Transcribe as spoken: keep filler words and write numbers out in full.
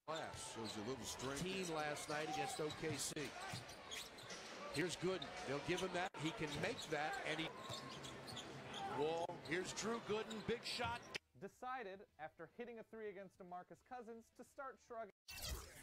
class. Shows you a little strength. Team last night against O K C. Here's Gooden. They'll give him that. He can make that, and he. Wall. Here's Drew Gooden. Big shot. Decided, after hitting a three against DeMarcus Cousins, to start shrugging.